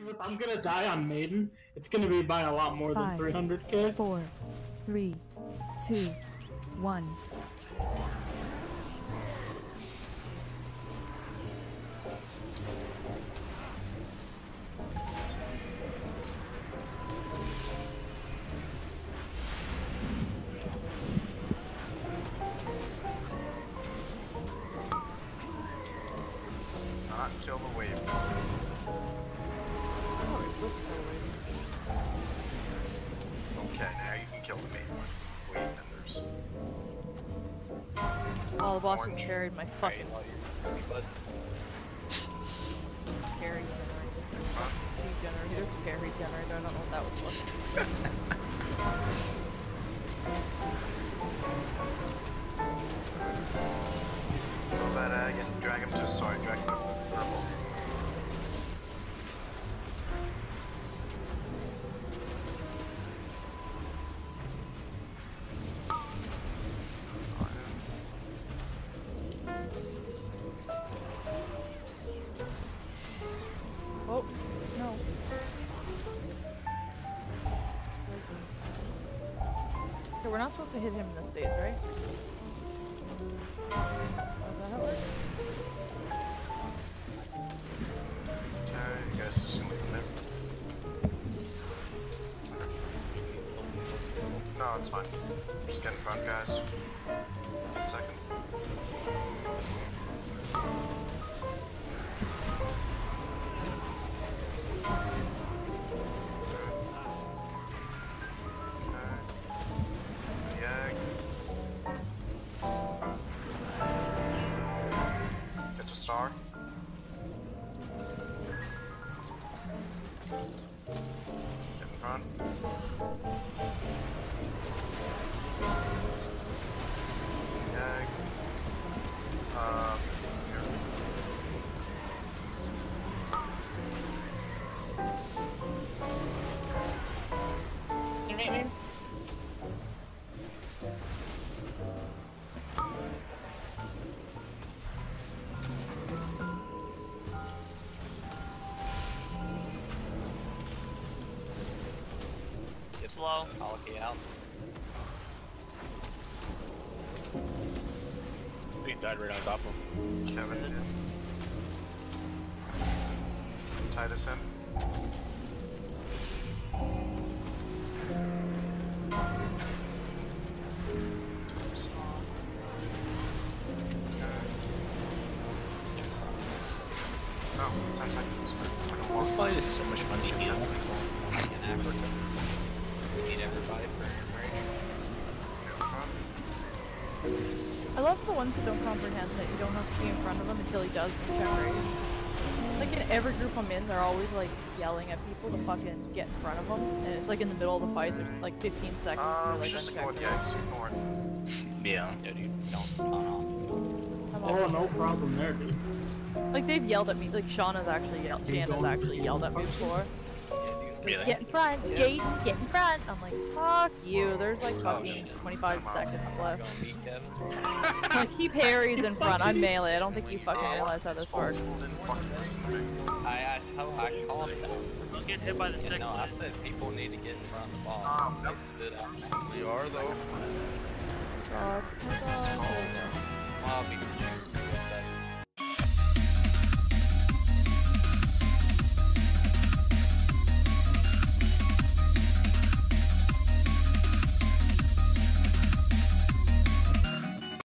If I'm gonna die on Maiden, it's gonna be by a lot more than 300k. 4, 3, 2, 1. Not kill the wave. Okay, now you can kill the main one. Wave benders. Oh, the boss Orange. has carried my fucking carry generator. Carry generator. I don't know what that was. Kill that egg and drag him to, sorry, drag him to purple. Oh, no. So we're not supposed to hit him in this phase, right? What the hell? Okay, you guys just gonna leave him. No, it's fine. Just get in front, guys. 1 second. Get to star. Get in front. Yag. Here. It's low. I'll look you out. He died right on top of him. Kevin did. Titus in. No, 10 seconds. This fight is so much fun to heal. 10 seconds. In Africa. We need everybody for rage. Get in front. I love the ones that don't comprehend that you don't have to be in front of him until he does the generator. Like in every group I'm in, they're always like yelling at people to fucking get in front of them, and it's like in the middle of the fight, there's like 15 seconds. Like, Just ignore the eggs. Ignore it. Yeah. Yeah, dude. Don't turn off. Oh, no problem there, dude. Like they've yelled at me. Like Shauna's actually yelled at me before. Really? Get in front, Jaden, get in front. I'm like, fuck you. There's like fucking 25 seconds left. Like keep Harry's in front. I'm melee. I don't think you fucking realize how this works. Didn't fucking listen to me. I called it. Don't get hit by the second. No, I said people need to get in front of the ball. That stood out. we are though. God. It's called. Well,